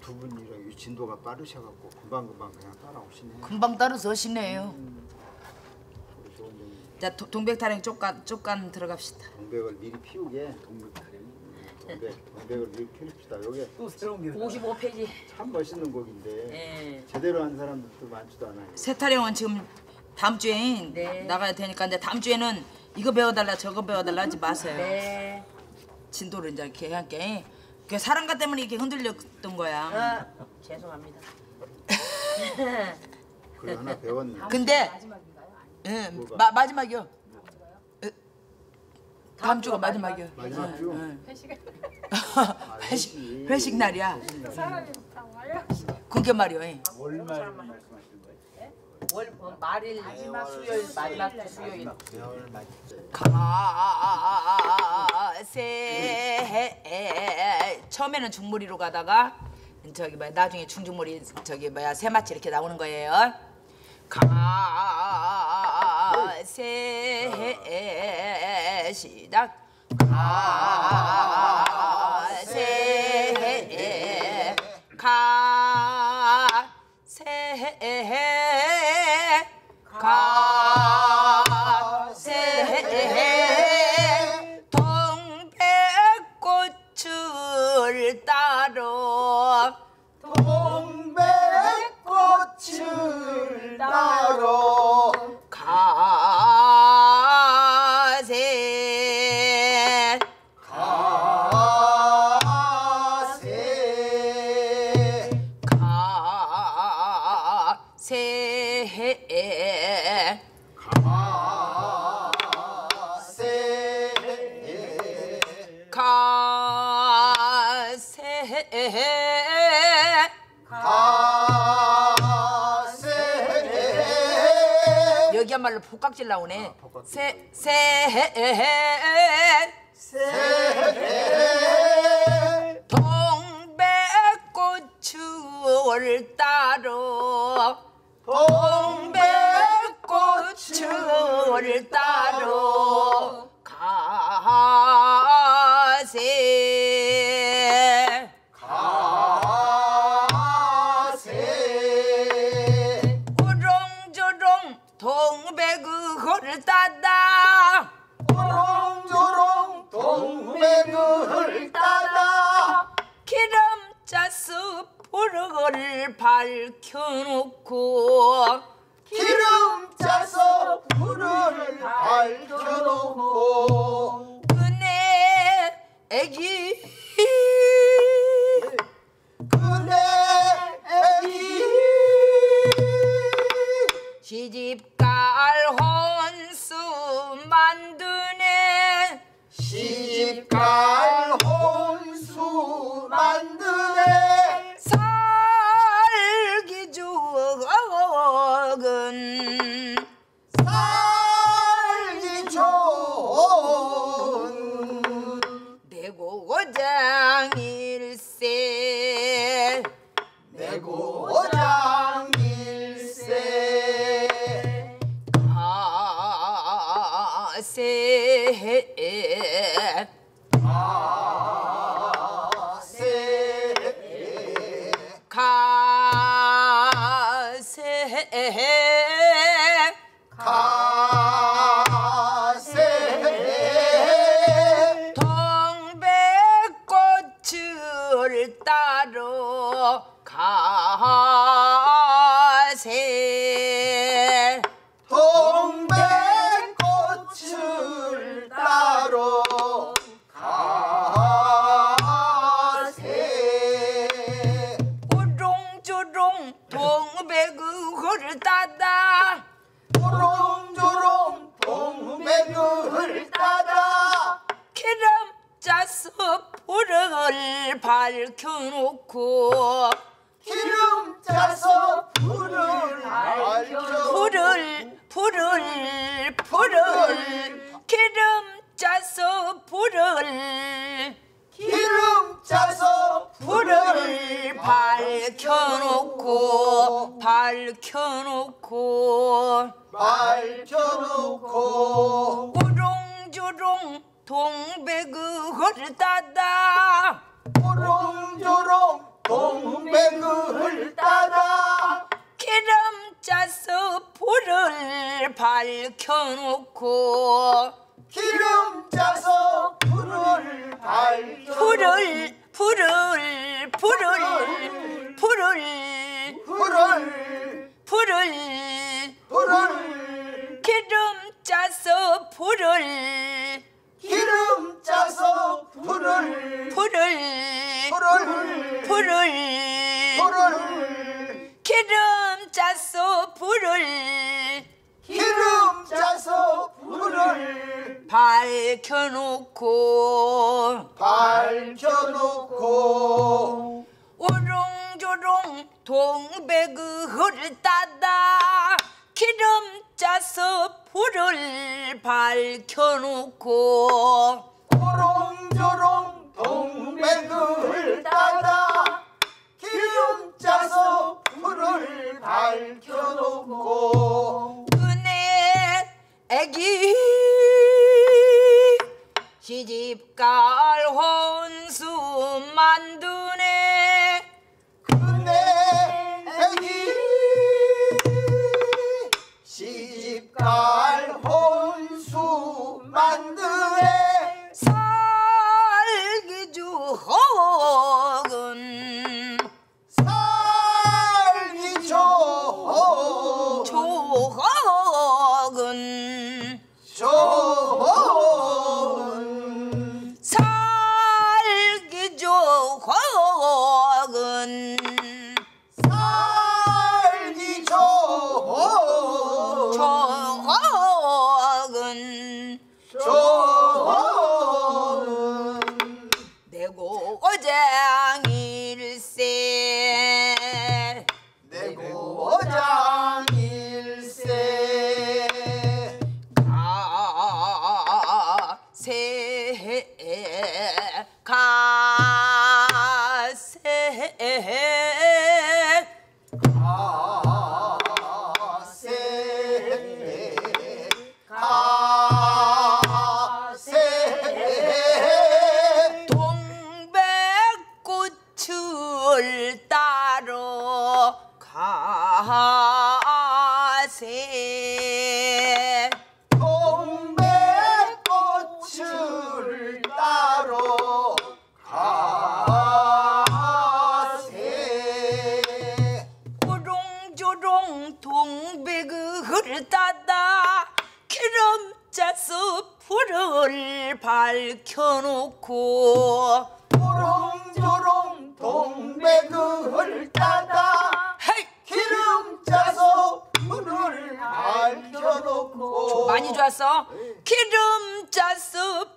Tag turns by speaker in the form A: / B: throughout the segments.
A: 두 분이랑 진도가 빠르셔갖고 금방금방 그냥 따라오시네.
B: 금방 따라서 오시네요.
A: 좋은 점.
B: 자, 동백타령 쪽간 들어갑시다.
A: 동백을 미리 피우게. 동백을 미리 피웁시다. 여기
C: 또 새로운 게
D: 55페이지.
A: 참 멋있는 곡인데
D: 예.
A: 제대로 한 사람들도 많지도 않아요.
B: 세타령은 지금 다음 주에
D: 네.
B: 나가야 되니까 이제 다음 주에는 이거 배워달라 저거 배워달라 하지 마세요.
D: 네.
B: 진도를 이제 이렇게 할게. 그 사랑가 때문에 이렇게 흔들렸던 거야.
D: 죄송합니다.
A: 그걸 하나 배웠네.
B: 근데 예, 마지막이요. 다음 주가 마지막이요.
A: 마지막 주?
B: 회식 날이야.
E: 사람이 다 와요.
B: 그게 말이요. 예.
C: 월말 말씀하시는 거예요?
D: 월 말일 마지막 수요일 마지막 주 수요일.
B: 가세 처음에는 중무리로 가다가 저기 뭐야 나중에 중중무리 저기 뭐야 새마치 이렇게 나오는 거예요. 가세 시작. 가세 가세 동백꽃을 따러
C: 동백꽃을 따러
B: 가세 여기야말로 복각질 나오네. 동백꽃을 따러 동백꽃을 따러 가세 우렁조렁 동백을 따다
C: 우렁조렁 동백을 따다
B: 기름 짜서 불을 밝혀놓고
C: 기름 짜서 불을 밝혀놓고
B: 그네 애기
C: 그네 애기
B: 시집갈 혼수 만드네
C: 시집갈 혼수 만드네
B: 살기 좋은
C: 살기 좋은
B: 내 고장일세
C: 내 고장일세
B: 가세
C: 가세
B: 동백꽃을 따러 가세
C: 동백꽃을 따러 가세
B: 우롱조롱 동백을 따다
C: 우렁조렁 동백을 따다
B: 기름 짜서 불을 밝혀놓고
C: 기름 짜서 불을 밝혀
B: 불을 기름 짜서 불을 밝혀놓고 우롱조롱 동백을 따다
C: 우렁조렁 동백을 따라
B: 기름 짜서 불을 밝혀놓고
C: 기름 짜서 불을 밝혀
B: 불을 기름 짜서 불을
C: 기름 짜서 불을
B: 기름 짜서 불을
C: 기름 짜서 불을
B: 밝혀놓고 우롱조롱 동백을 따다 기름 짜서 불을 밝혀놓고
C: 오롱조롱 동백을 따라 기름 짜서 불을 밝혀놓고
B: 은혜 애기 시집갈 혼수 만드네
C: 그네 애기 시집갈 혼수 만드네
B: 살기 주혹은
C: 살기 좋은
B: 조혹은
C: 좋은
B: 살기 조혹은
C: 살기 좋은
B: 조혹은
C: 좋은
B: 내고 오장일세
C: 내고 오장일세 가세
B: 동백꽃을 따러 가세
C: 동백꽃을 따러 가세
B: 우롱조롱 동백을 따다 기름 짜서 불을 밝혀놓고
C: 오롱조롱 동백을 따다
B: 헤이
C: 기름 짜서 불을 밝혀놓고
B: 많이 좋았어. 기름 짜서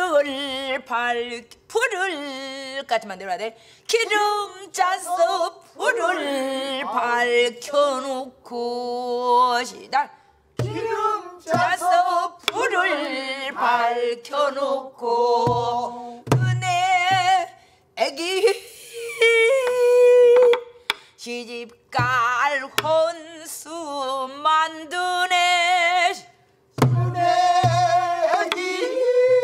B: 불을까지만 내려야 돼. 기름 짜서 불을 밝혀놓고 시작.
C: 기름
B: 짜서 불을 밝혀놓고 은혜 애기 시집갈 혼수 만드네
C: 은혜기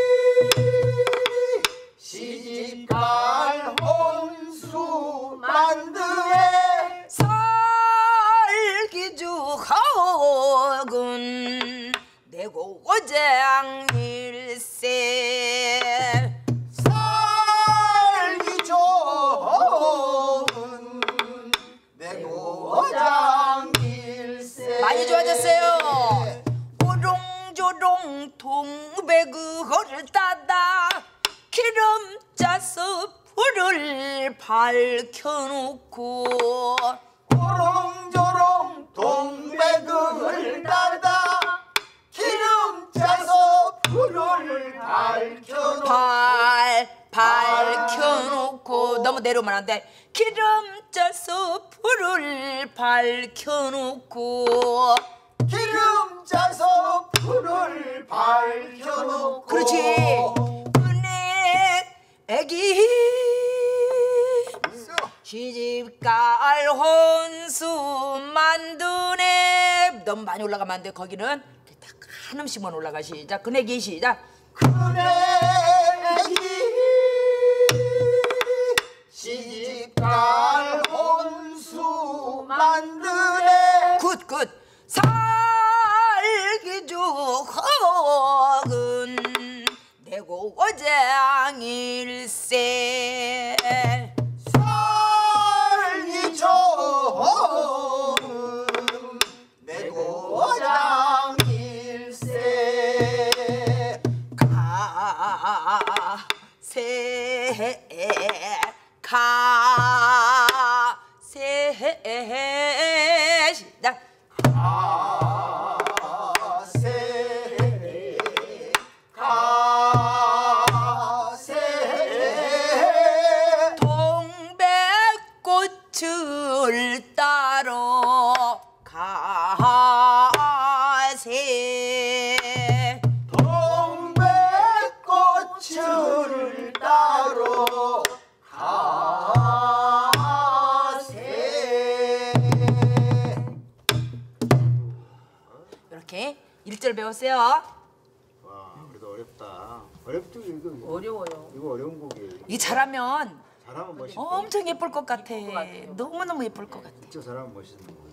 C: 시집갈 혼수 만드네
B: 살기 주혹은 내고 오장일세
C: 살기 좋은 내고 오장일세
B: 많이 좋아졌어요. 우롱조롱 동백을 따다 기름 짜서 불을 밝혀놓고
C: 오롱조롱 동백을 따다 기름 짜서 불을
B: 밝혀놓고 너무 내려오면 안 돼. 기름 짜서 불을 밝혀놓고
C: 기름 짜서 불을 밝혀놓고
B: 그렇지. 은혜 애기 시집갈 혼수 만드네. 너무 많이 올라가면 안 돼. 거기는 딱 한 음씩만 올라가. 시작. 그네기 시작.
C: 그네기 시집갈 만드네
B: 굿굿 살기 좋은 내고 오장일세
C: 살기 좋은 내 고장일세
B: 가세 시작 동백꽃을 따러 가세
C: 동백꽃을 따러 가세
B: 이렇게 1절 배웠어요.
A: 와, 그래도 어렵다. 어렵죠 이거.
D: 어려워요.
A: 이거 어려운 곡이에요.
B: 이 잘하면
A: 잘하면 멋있고.
B: 엄청 예쁠 것 같아. 너무너무 예쁠 것 같아.
A: 진짜 잘하면 멋있는 거.